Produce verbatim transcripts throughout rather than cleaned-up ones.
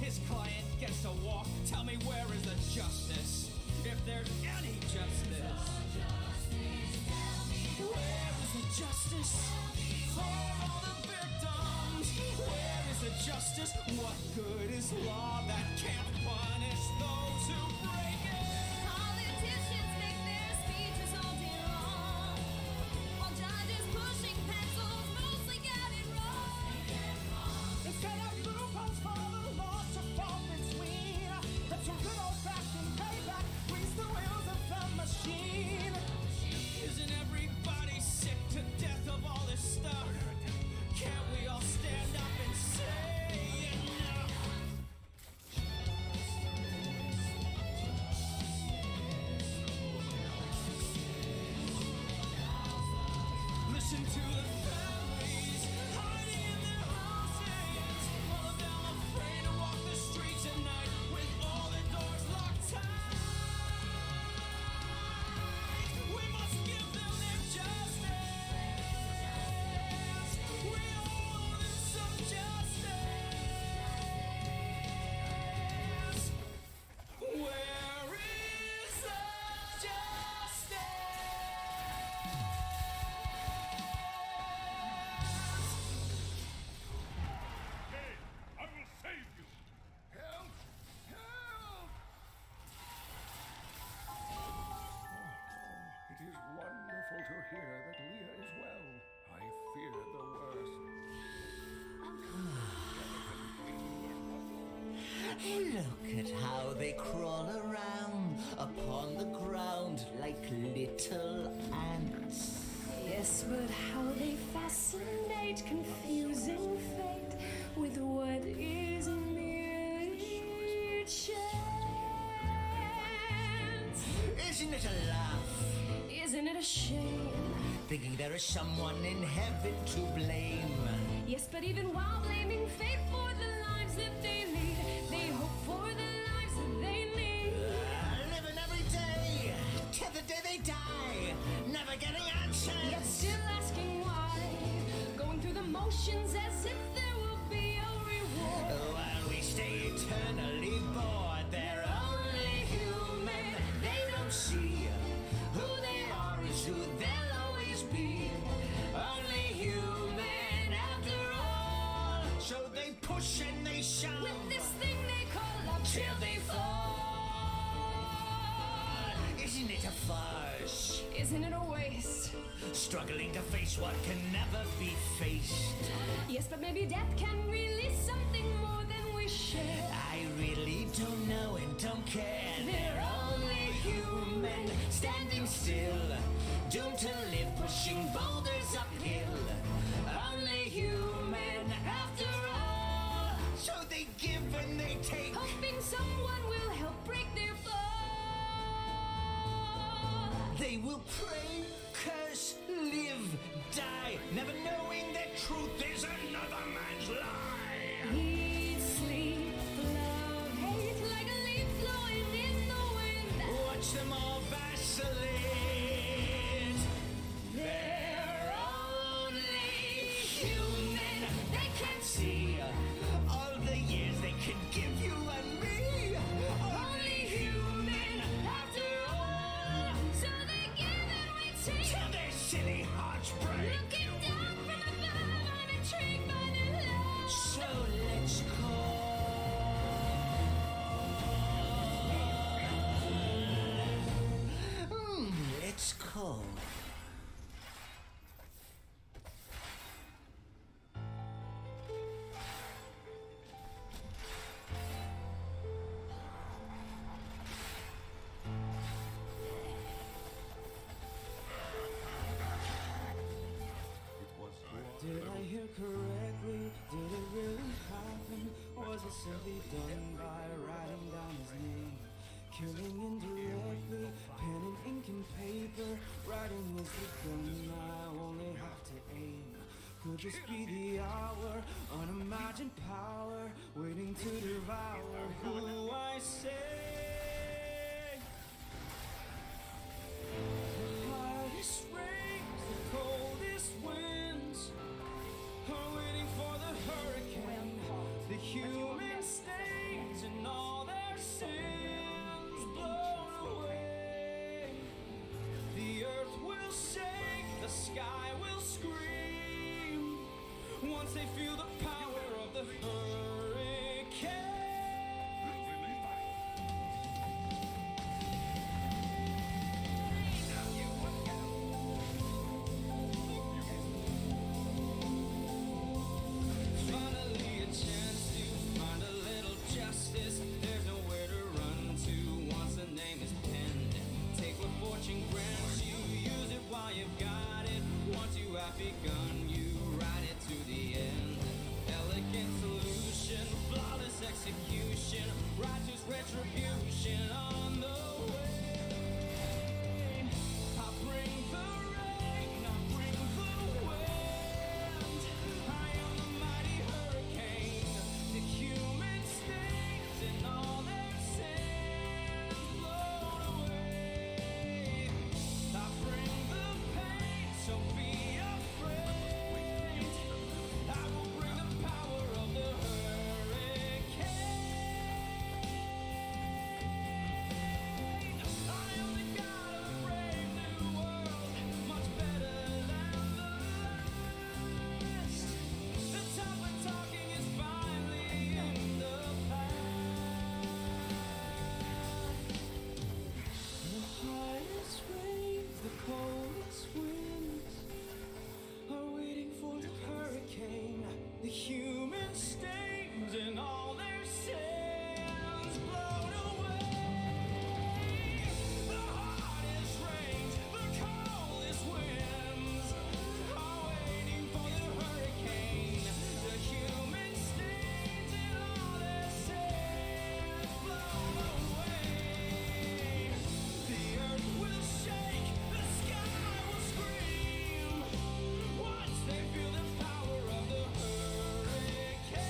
his client gets to walk. Tell me, where is the justice? If there's any justice. Where is the justice for all the victims? Where is the justice? What good is law that can't punish those who break it? Politicians make their speeches all day long, while judges pushing pencils mostly get it wrong. Instead of loopholes for the law to fall between, that's a good old-fashioned payback, grease the wheels of the machine. Isn't everybody sick to death of all this stuff? Can't we all stand up and say enough? Listen to the families hiding in their houses, all of them afraid to walk the streets at night with all the doors locked tight. We must give them their justice. We owe them some justice. Where is the justice? Hey, I will save you! Help! Help! Oh, it is wonderful to hear that Leah is well. I fear the worst. Look at how they crawl around upon the ground like little ants. Yes, but how they fascinate, confusing fate with what is mere chance. Isn't it a laugh? Isn't it a shame? Thinking there is someone in heaven to blame. Yes, but even while blaming fate for the lives that they lead, they hope for the lives that they need. Uh, living every day till the day they die, never getting answers. Yet still asking why, going through the motions as if there will be a reward. While we stay eternally bored, they're only human. They don't see who they are is who they'll always be. Only human after all. So they push and they shove With this thing they call love till they fall. Isn't it a farce? Isn't it a waste? Struggling to face what can never be faced. Yes, but maybe death can release something more than we share. I really don't know and don't care. They're only human, standing still, doomed to live, pushing boulders uphill. Only human after all. So they give and they take, Hoping someone will help break their fall. they will pray, curse, live, die, never knowing that truth is another man's lie. Eat, sleep, love, hate, like a leaf blowing in the wind. Watch them all vacillate. They're only human. They can't see all the years they could give you and me. Only human after all. So they give and we take. Till their silly hearts break. Looking down from above, I'm intrigued by their love. So let's call. Hmm, let's call. Did I hear correctly? Did it really happen? Was it simply done by writing down his name? Killing indirectly, pen and ink and paper. Writing is the gun I only have to aim. Could this be the hour? Unimagined power, waiting to devour who I say. The hardest rains, the coldest winds are waiting for the hurricane. The human state once they feel the power of the hurricane. Finally a chance to find a little justice. There's nowhere to run to once the name is penned. Take what fortune grants you, use it while you've got it. Once you have begun, you ride it to the end. Elegant solution, flawless execution, righteous retribution on the way. I bring the rain, I bring the wind. I am the mighty hurricane, the human stains and all their sins blown away. I bring the pain, so be afraid. I will bring the power of the hurricane. I am the god of a brave new world, much better than the last. The time for talking is finally in the past. The highest rains, the coldest winds are waiting for the hurricane. The human stains and all their sins blown away. The hardest rains, the coldest winds are waiting for the hurricane. The human stains and all their sins blown away. The earth will shake, the sky will scream once they feel the power of the hurricane.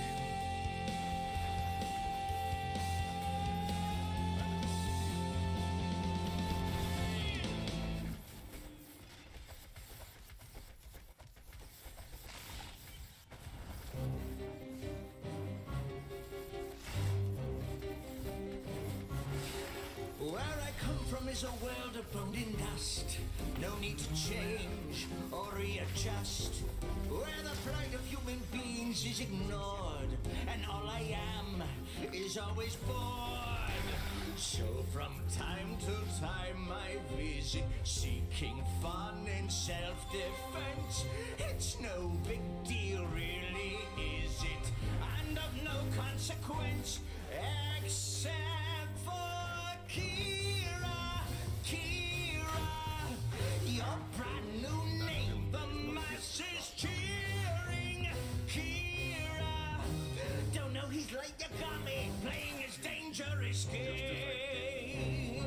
Where I come from is a world of bone in dust. No need to change or readjust. Where the plight of human beings is ignored, and all I am is always bored. So from time to time I visit, seeking fun and self-defense. It's no big deal, really, is it? And of no consequence, except for Kira, Kira, your brand new name, the masses cheering. Kira, don't know he's like Yagami, playing his dangerous game.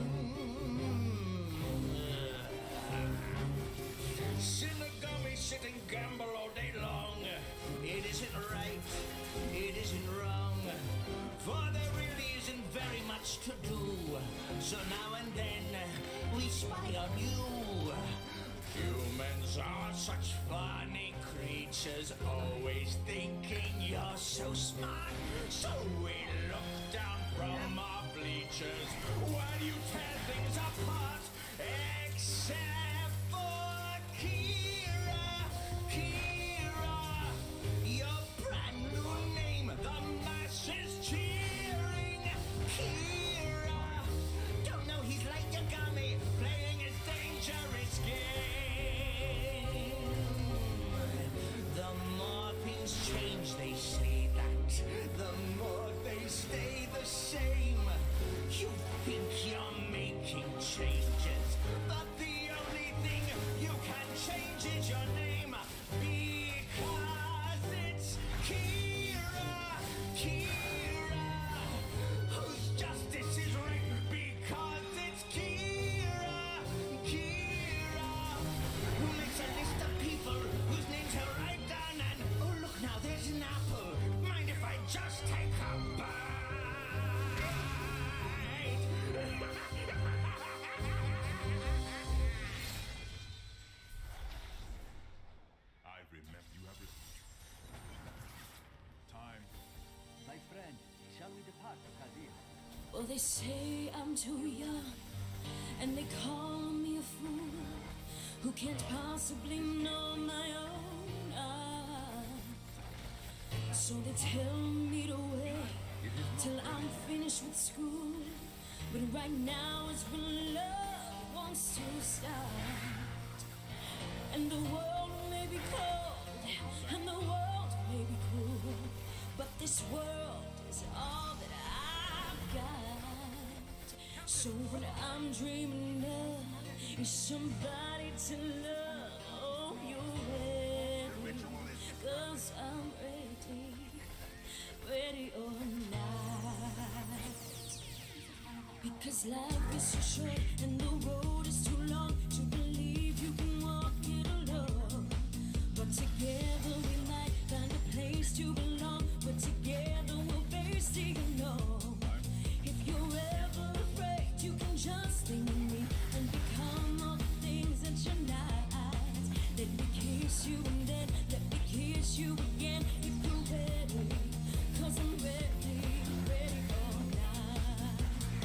Shinigami sit and gamble all day long. It isn't right, it isn't wrong, for there really isn't very much to do. So now and then we spy on you. Humans are such funny creatures, always thinking you're so smart. So we look down from our bleachers while you tear things apart. Except for Kira, Kira, your brand new name, the masses cheering. Kira, don't know he's like Yagami, playing his dangerous game. The more things change, they say that, the more they stay the same. You think you're making changes, but the only thing you can change is your name. Because it's Kira, Kira, whose justice is written. Because it's Kira, Kira, who makes a list of people whose names he'll write down. And oh look now, there's an apple. Mind if I just take a bite? I remember you have received. Time. My friend, shall we depart, Kadir? Well, they say I'm too young, and they call me a fool who can't possibly know my own. Ah, So they tell me to wait till I'm finished with school. But right now is when love wants to start. And the world may be cold, and the world may be cruel, but this world is all that I've got. So what I'm dreaming of is somebody to love. Oh, you're ready, 'cause I'm ready, ready or not. Because life is so short and the road is too long to believe you can walk it alone. But together we might find a place to belong. But together we'll face the unknown. If you're ever afraid, you can just think of me and become all the things that you're not. Let me kiss you and then let me kiss you again if you're ready. 'Cause I'm ready, ready or not.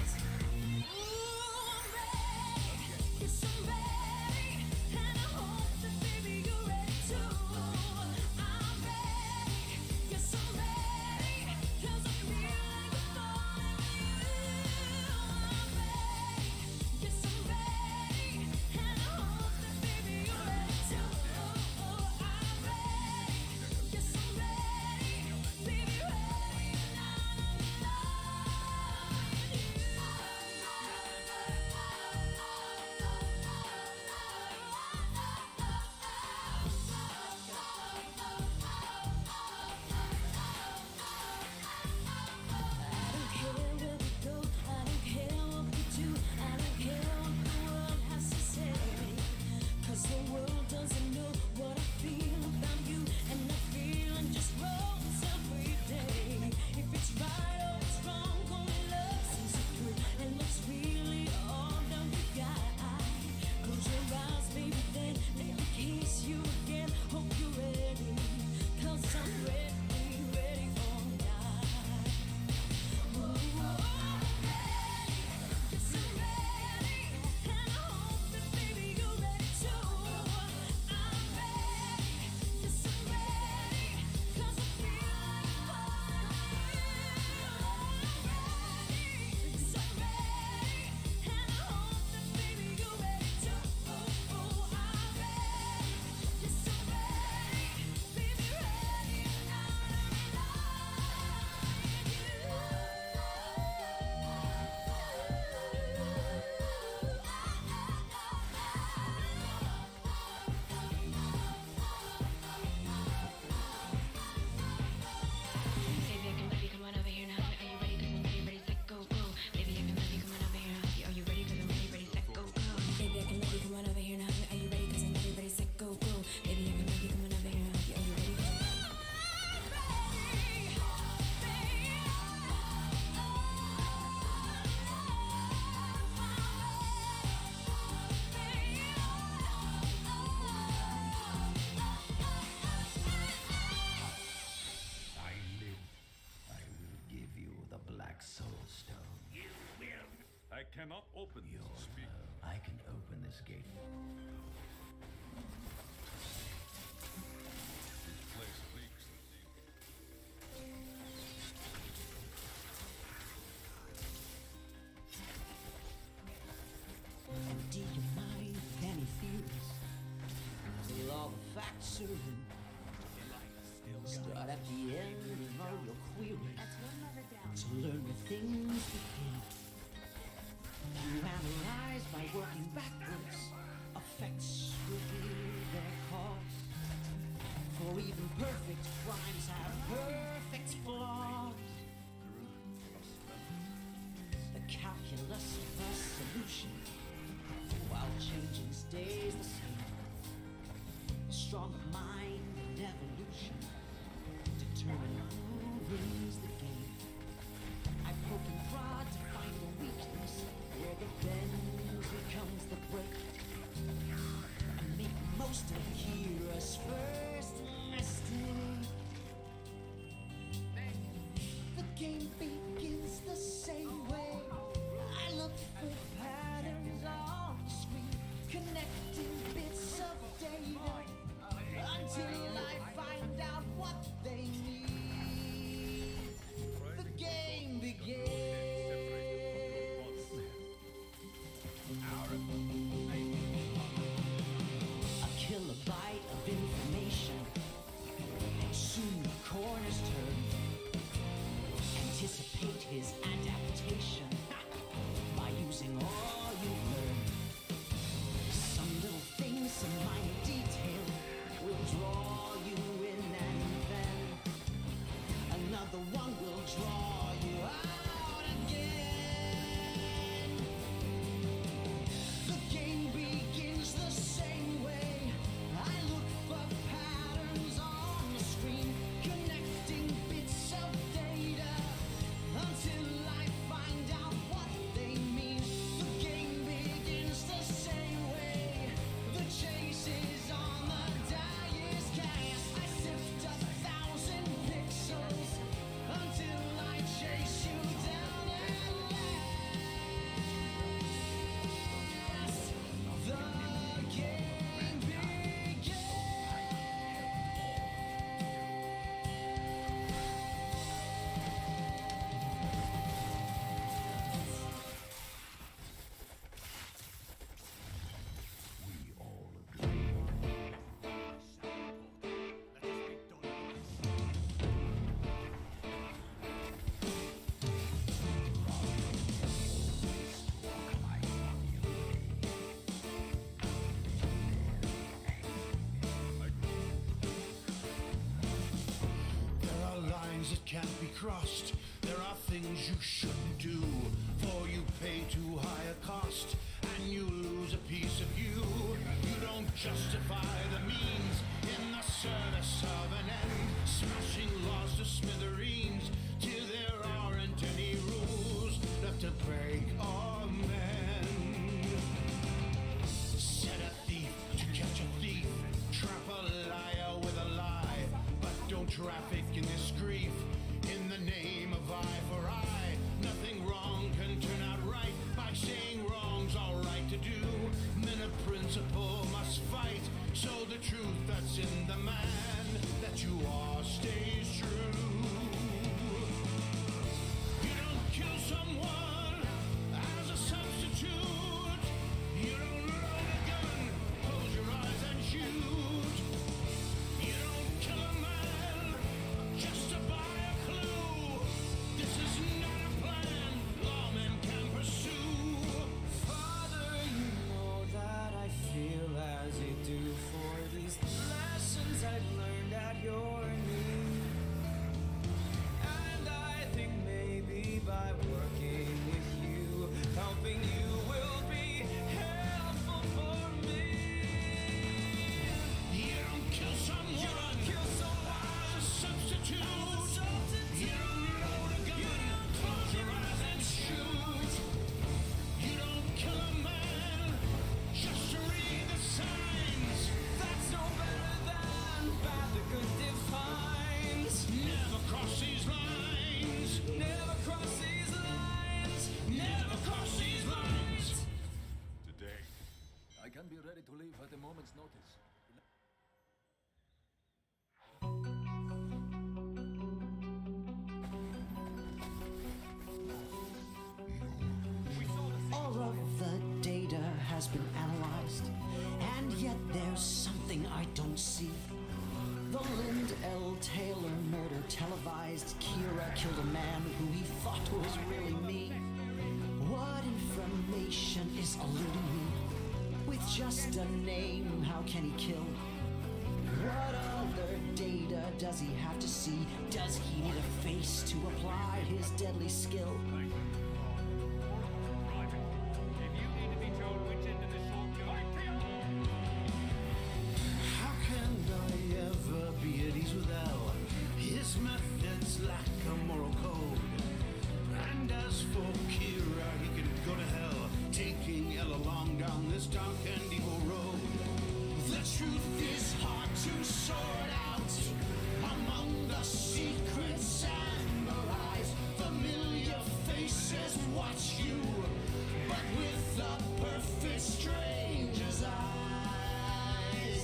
Ooh, I'm ready, yes I'm ready, and I hope that baby you're ready too. I'm ready, yes I'm ready, 'cause I feel like I'm falling with you. I'm ready, yes I'm ready, and I hope that baby you're ready too. I'm ready, yes I'm ready, baby ready and I'm in love with you. I don't care where we go, I don't care what we do, I don't care what the world has to say. 'Cause the world doesn't know what I feel about you, and I feel it just rolls every day. If it's right or it's wrong, only love sees it through, and that's really all that we got. Close your eyes, baby, then let me kiss you again. Hope you're ready, 'cause I'm ready, ready or not. Ooh, I'm ready, yes I'm ready, and I hope that baby you're ready too. I'm ready, yes I'm ready, 'cause I feel like I'm falling with you. I'm ready, yes I'm ready, and I hope that baby you're ready too. I'm ready, yes I'm ready, baby ready and I'm in love Baby, I can love you, come on over here now. Are you ready? 'Cause I'm ready, ready, set, go, go. Baby, I can love you, come on over here now. Are you ready? 'Cause I'm ready, ready, set, go, go. Baby, I can love you, come on over here now. Are you ready? 'Cause I'm ready, ready, set, go, go. Baby, I can love you, come on over here now. Are you ready? I live. I will give you the Black Soul Stone. You will. I cannot open Your this. Speak. love. I can open this gate. This place leaks. Do you mind if any fears till all the facts are in? Start at the end of all your queries to learn where things begin. You analyze by working backwards, effects reveal their cause. For even perfect crimes have perfect flaws. The calculus of a solution, while changing stays the same. A stronger mind and evolution determine who wins the game. I poke and prod to find the weakness where the bend becomes the break. I make most of the hero's first mistake. The game begins the same way. I look for patterns on the screen, connecting bits of data until I find out what they mean. someone will draw you out again. The game begins the same way. I look for patterns on the screen, connecting bits of data until I find out what they mean. The game begins the same way. The chase is on the dice cast. I sift a thousand pixels until I chase you down at last. The game begins. There are lines that can't be crossed. There are things you shouldn't do, for you pay too high a cost, and you lose a piece of you. You don't justify the means in the service of an end, smashing laws to smithereens till there aren't any rules left to break or mend. Set a thief to catch a thief, trap a liar with a lie, but don't traffic in this grief in the name of eye for eye. Nothing wrong can turn out right by saying wrong's all right to do. Men of principle must fight, so the truth that's in the man that you are stays true. You don't kill someone as a substitute. You don't load a gun, close your eyes and shoot. You don't kill a man just to buy a clue. This is not a plan lawmen can pursue. Father, you know that I feel as you do for these lessons I've learned at your knee. And I think maybe by working with you, helping you will be helpful for me. You don't kill someone. You don't kill someone as a substitute. as a substitute. You don't load a gun. You don't Close your eyes and shoot. You don't kill a man just to read the signs. That's no better than bad the good defines. Never cross these lines. Never cross these lines. Never cross these lines. Today, I can be ready to leave at a moment's notice. All of the data has been analyzed, and yet there's something I don't see. The Lind L. Taylor murder televised. Kira killed a man who he thought was really me. What information is eluding me? With just a name, how can he kill? What other data does he have to see? Does he need a face to apply his deadly skill? How can I ever be at ease with L? His methods lack a moral code. And as for Kira, he can go to hell, taking L along down this dark and evil road. The truth is hard to sort out among the secrets and the lies. Familiar faces watch you, but with a perfect stranger's eyes.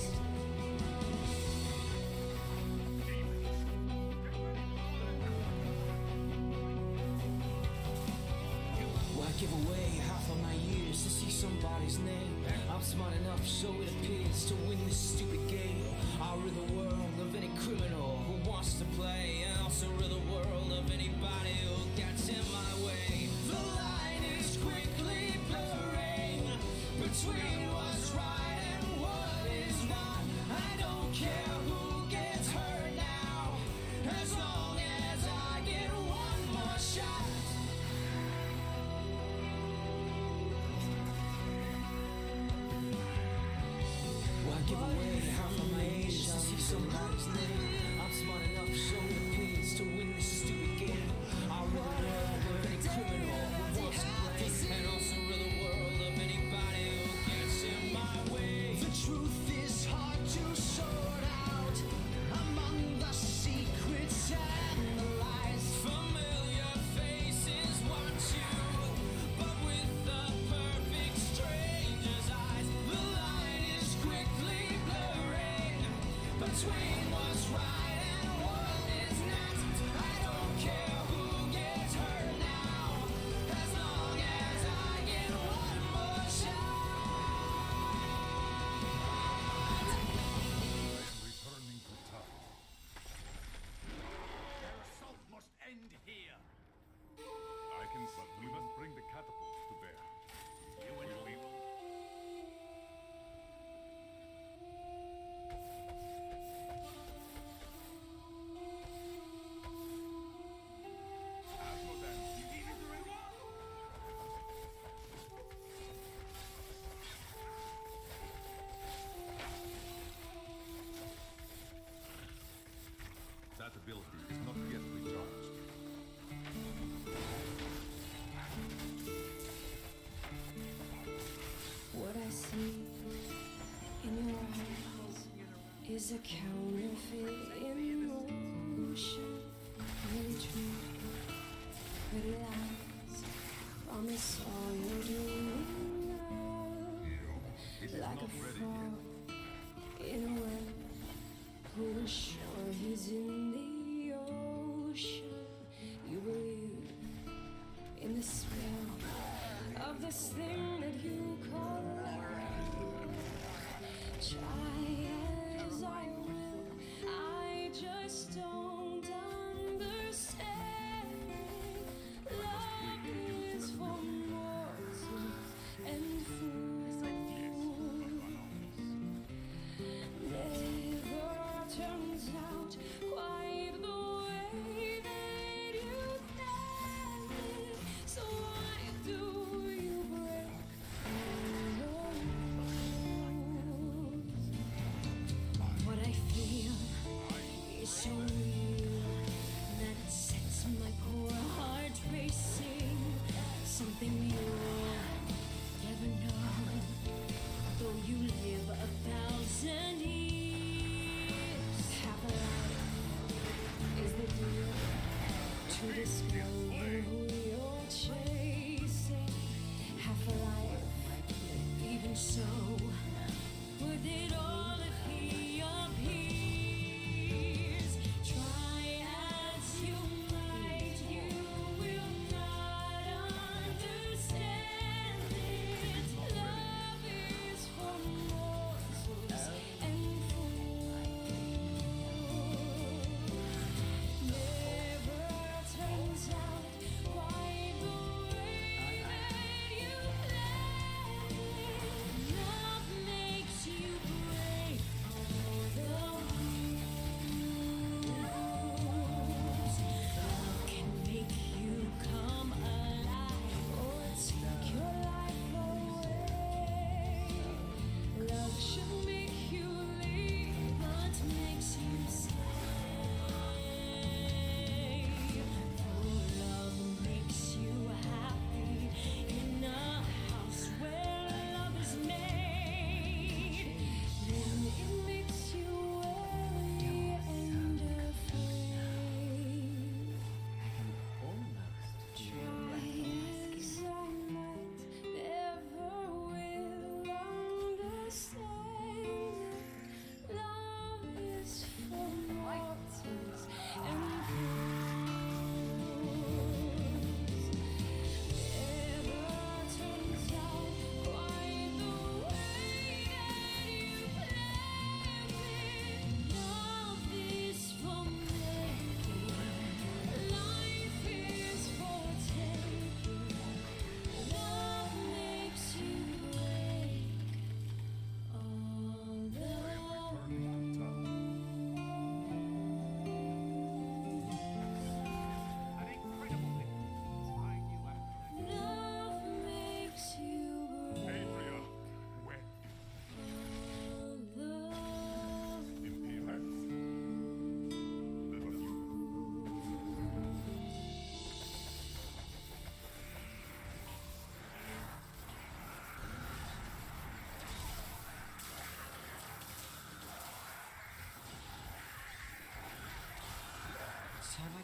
Why give away half of my years to see somebody's name? I'm smart enough, so it appears, to win this stupid game. I'll rid the world of any criminal who wants to play, and also rid the world of anybody who gets in my way. The line is quickly blurring between what's right and what is not. I don't care who gets hurt now, as long as I get give away half my age to see somebody's name. I'm smart enough to show the opinions to win this stupid game. I'll rid the world of any criminal who wants to play, and also rid the world of anybody who gets in my way. The truth is hard to sort out among the secrets and the lies. Familiar faces watch you, but with the perfect stranger's eyes. The line is quickly blurring between what's right and what is not. I don't care who gets hurt now, as long as I get one more shot. Returning to town. Their assault must end here. I can, but we must bring the catapults to bear. You and We'll me. be- Asmodan, you need it very well. That ability is not yet recharged. What I see in your eyes is a counterfeit emotion. Really true, pretty lies, promise all you're doing now. Like a frog in a well, who is sure he's in the ocean. You believe in the spell of this thing that you call love. Try as I will, I just don't understand. Love is for mortals and fools. Never turns out quite the way that you planned it. So why do you break all rules? What I feel is so real that it sets my poor heart racing. Something you'll never know, though you live a thousand years. Half a life is the deal to discover who you're chasing. Half a life, even so, worth it all if he appears. Try as you might, you will not understand it. Love is for mortals and fools. Never turns out quite the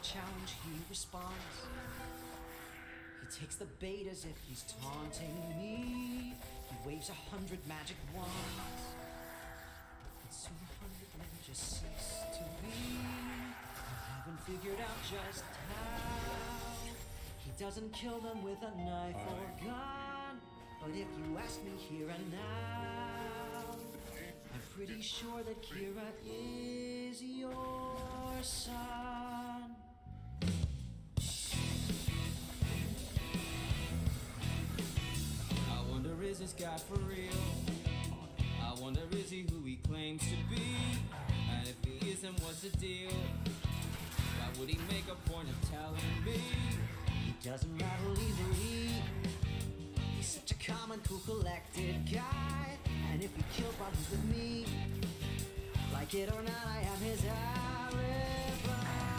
challenge, he responds. He takes the bait as if he's taunting me. He waves a hundred magic wands, and soon a hundred men just cease to be. I haven't figured out just how. He doesn't kill them with a knife or gun, but if you ask me here and now, I'm pretty sure that Kira is your son. I wonder, is this guy for real? I wonder, is he who he claims to be? And if he isn't, what's the deal? Why would he make a point of telling me? He doesn't rattle easily. He's such a calm and cool, collected guy. And if he kills while he's with me, like it or not, I am his alibi.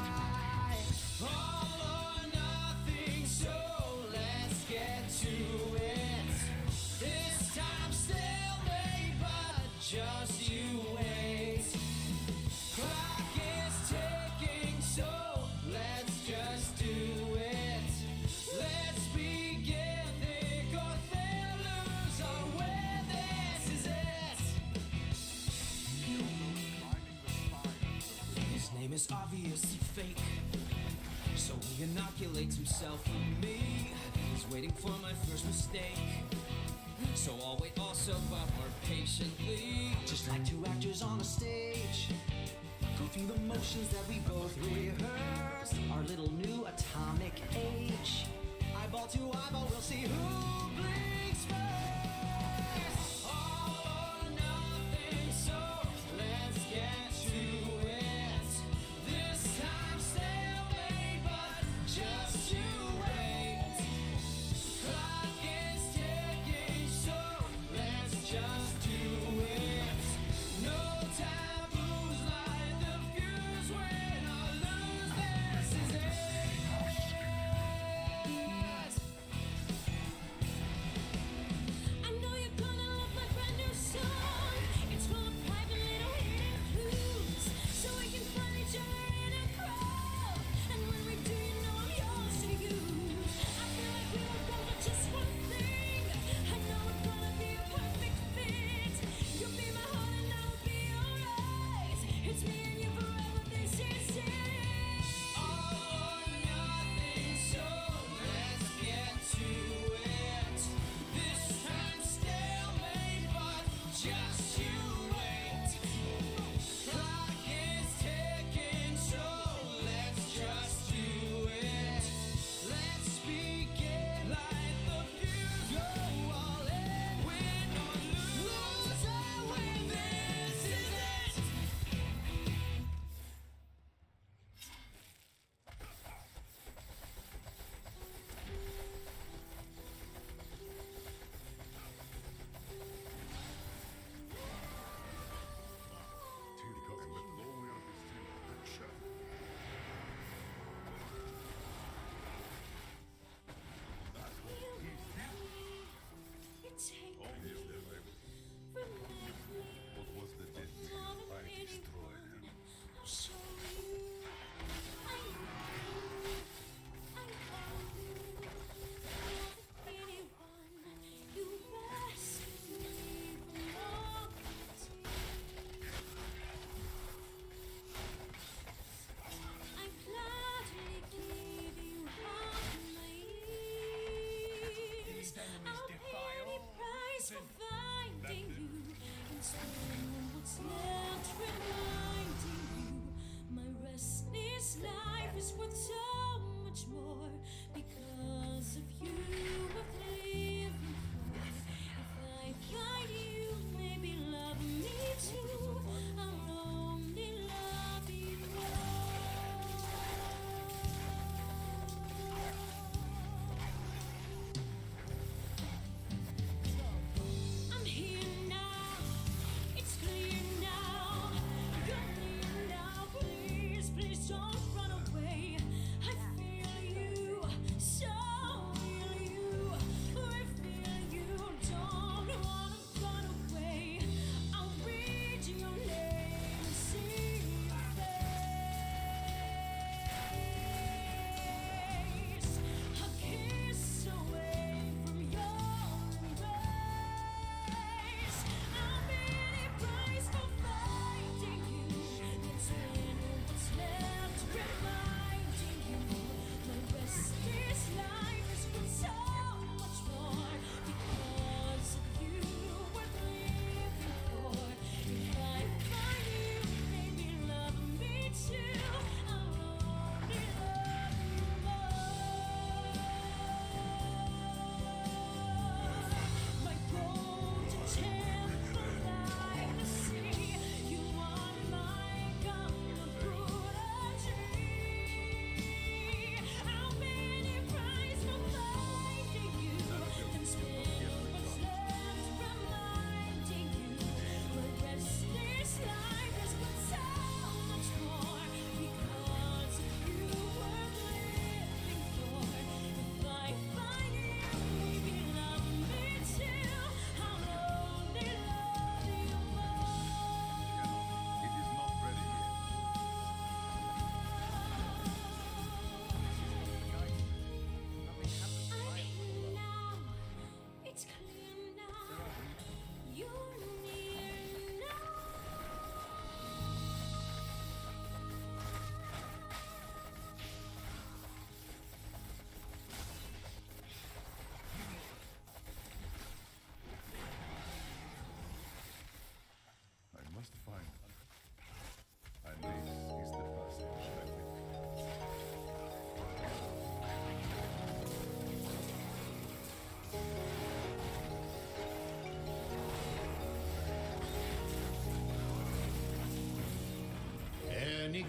All or nothing, so let's get to it. This time stalemate, but just you wait. Clock is ticking, so let's just do it. Let's begin. Thick or thin, lose or win, this is it. His name is obviously fake, so he inoculates himself with me. He's waiting for my first mistake, so I'll wait also but more patiently. Just like two actors on a stage, go through the motions that we both rehearsed. Our little new atomic age. Eyeball to eyeball, we'll see who blinks first. All or nothing, so let's get to it. This time stalemate, but just you wait. Clock is ticking, so let's just do it. No taboos, light the fuse, win or lose, this is it. I know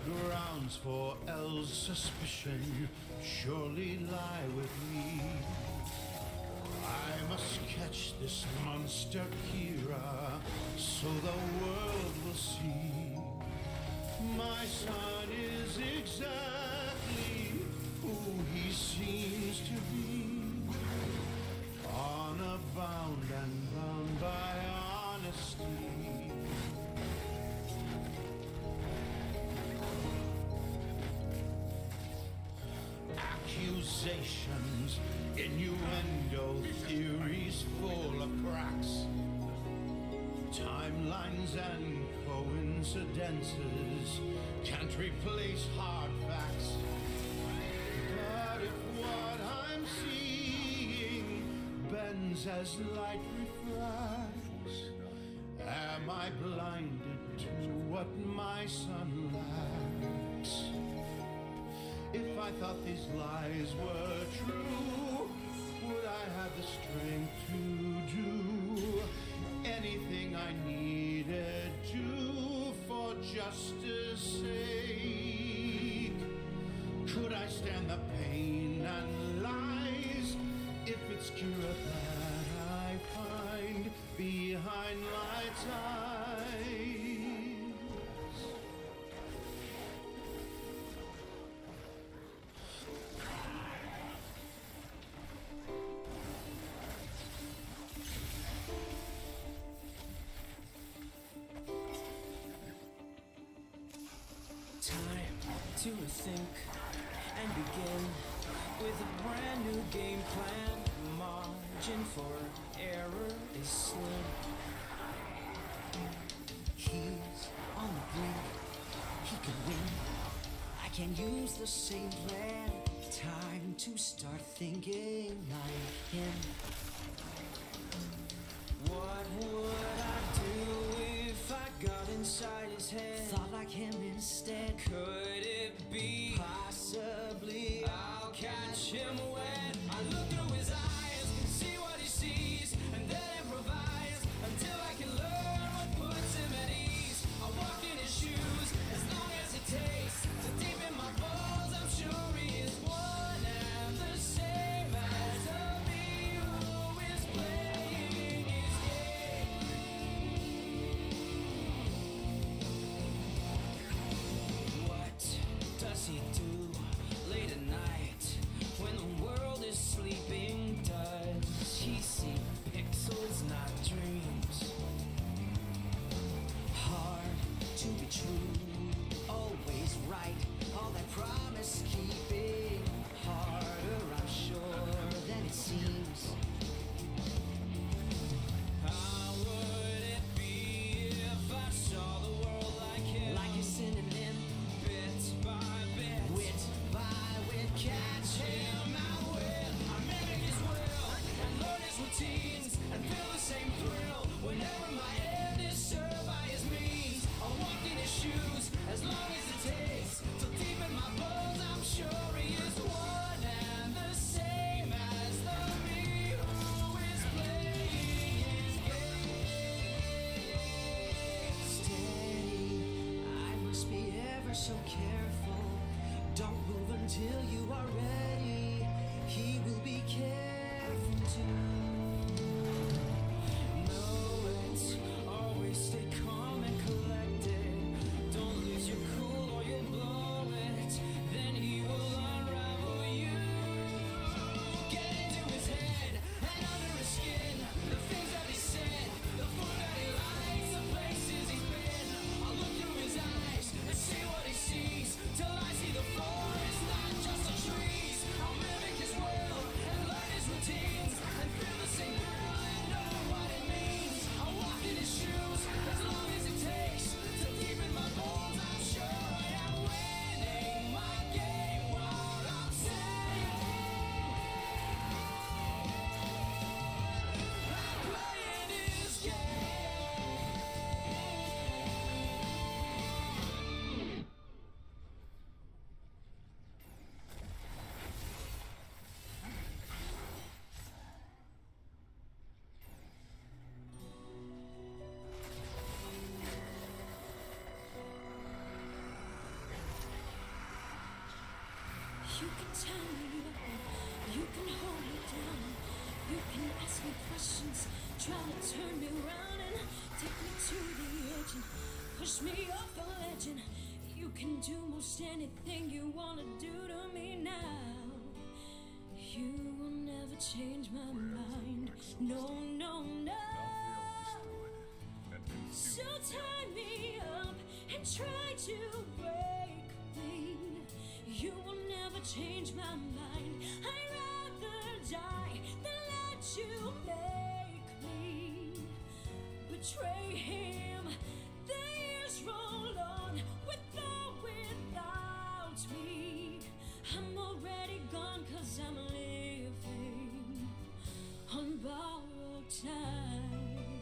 grounds for El's suspicion surely lie with me. I must catch this monster Kira so the world will see my son is exactly who he seems to be. Honor bound and bound by honesty. Accusations, innuendo, theories full of cracks. Timelines and coincidences can't replace hard facts. But if what I'm seeing bends as light refracts, am I blinded to what my son lacks? If I thought these lies were true, would I have the strength to do anything I needed to for justice sake? Could I stand the pain and lies if it's cure that I find behind light's eyes? To think and begin with a brand new game plan. Margin for error is slim. He's on the brink, he can win. I can use the same plan. Time to start thinking like him. What would I do if I got inside his head? Thought like him instead. Could it be possibly I'll catch him when I look through his eyes and see what he sees, and then improvise until I can learn what puts him at ease. I walk in his shoes as long as it takes. So deep in my bones, I'm sure he is one and the same as me who is playing his game. What does he do late at night when the world is sleeping? Does he see pixels, not dreams? Hard to be true, always right, all that promise keeping. Harder, I'm sure, than it seems. How would it be if I saw the world like him? Like a synonym, bit by bit, wit by wit, catch him out with. I mimic his will and learn his routines and feel the same thrill whenever my end is served by his means. I'll walk in his shoes as long as it takes. So deep in my bones, I'm sure he is one and the same as the me who is playing his game. Steady, I must be ever so careful. Don't move until you are ready. He will be careful too. Know it, always stay calm and collected. Don't lose your cool or you'll blow it. Then he will unravel you. Get into his head and under his skin. The things that he said, the food that he likes, the places he's been. I'll look through his eyes and see what he sees till I see the forest, not just a tree. You can hold me down. You can ask me questions. Try to turn me around and take me to the edge and push me off the legend. You can do most anything you wanna do to me now. You will never change my mind. No, no, no. So tie me up and try to break me. You will never change my mind. I'd rather die than let you make me betray him. The years roll on with or without me. I'm already gone 'cause I'm living on borrowed time.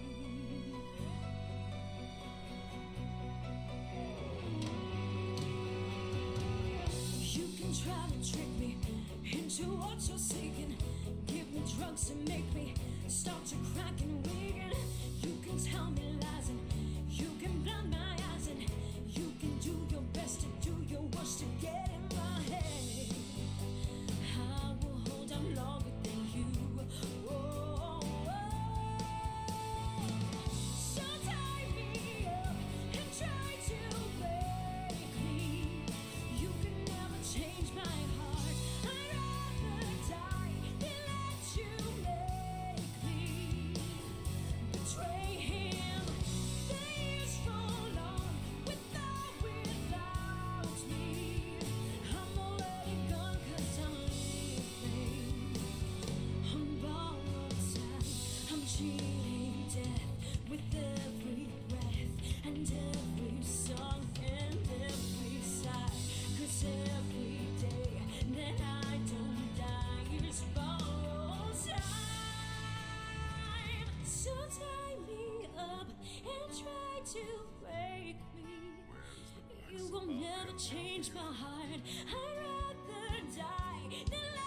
You can try to trick me into what you're seeking. Give me drugs to make me start to crack and weaken. You can tell me lies and you can blind my eyes and you can do your best to do your worst to get in my head. I will hold on longer than you. Oh, oh. So tie me up and try to break me. You can never change my heart. I'd rather die than let you make me betray him. The years roll on with or without me. I'm already gone 'cause I'm living on borrowed time. I'm cheating death with every breath and every song and every sigh. 'Cause every day that I don't die is borrowed time. So tie me up and try to break me. You will never change my heart. I'd rather die than